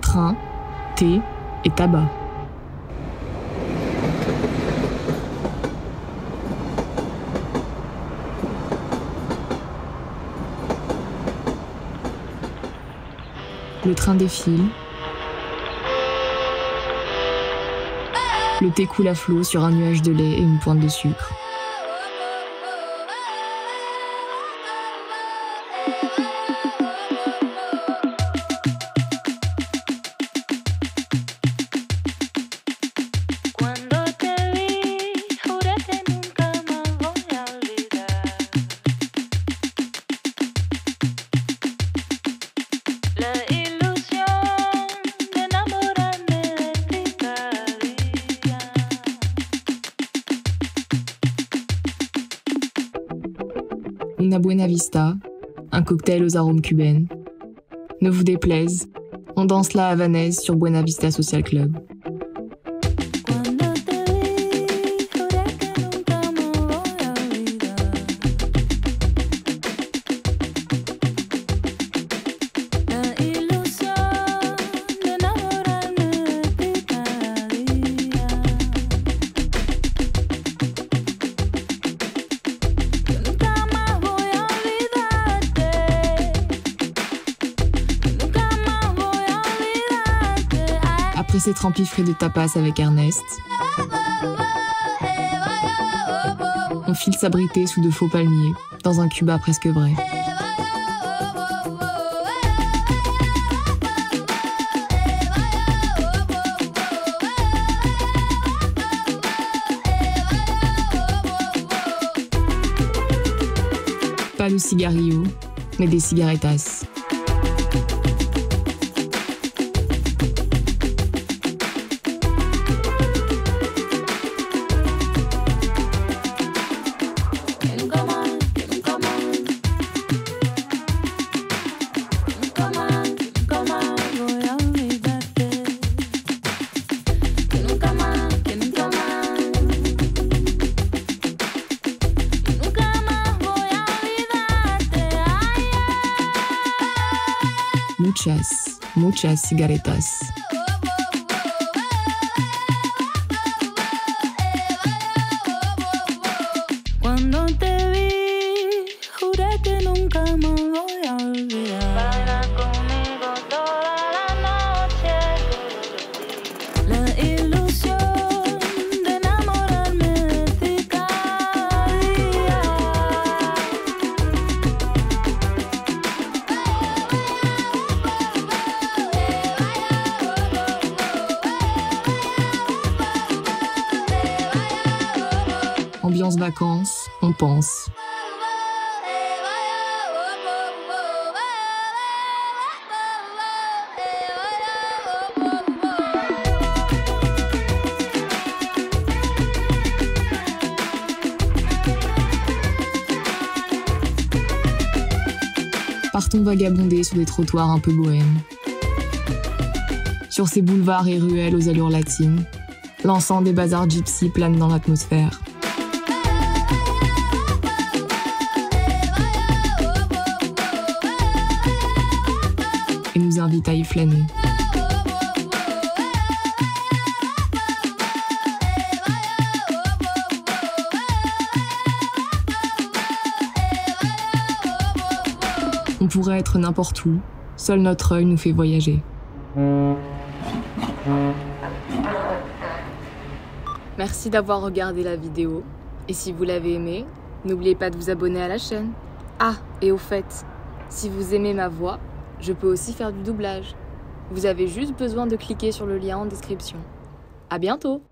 train, thé et tabac. Le train défile. Le thé coule à flot sur un nuage de lait et une pointe de sucre. Una Buena Vista, un cocktail aux arômes cubaines. Ne vous déplaise, on danse la havanaise sur Buena Vista Social Club. Après s'être empiffré de tapas avec Ernest, on file s'abriter sous de faux palmiers, dans un Cuba presque vrai. Pas de cigarillo, mais des cigarettas. Muchas cigaretas. Cuando te vi, juré que nunca más voy a olvidar. Baila conmigo toda la noche, todos los días. La ilusión de enamorarme de ti cada día. Ambiance vacances, on pense. Partons vagabonder sur des trottoirs un peu bohèmes. Sur ces boulevards et ruelles aux allures latines, l'encens des bazars gypsy plane dans l'atmosphère. Et nous invite à y flâner. On pourrait être n'importe où, seul notre œil nous fait voyager. Merci d'avoir regardé la vidéo, et si vous l'avez aimée, n'oubliez pas de vous abonner à la chaîne. Ah, et au fait, si vous aimez ma voix, je peux aussi faire du doublage. Vous avez juste besoin de cliquer sur le lien en description. À bientôt!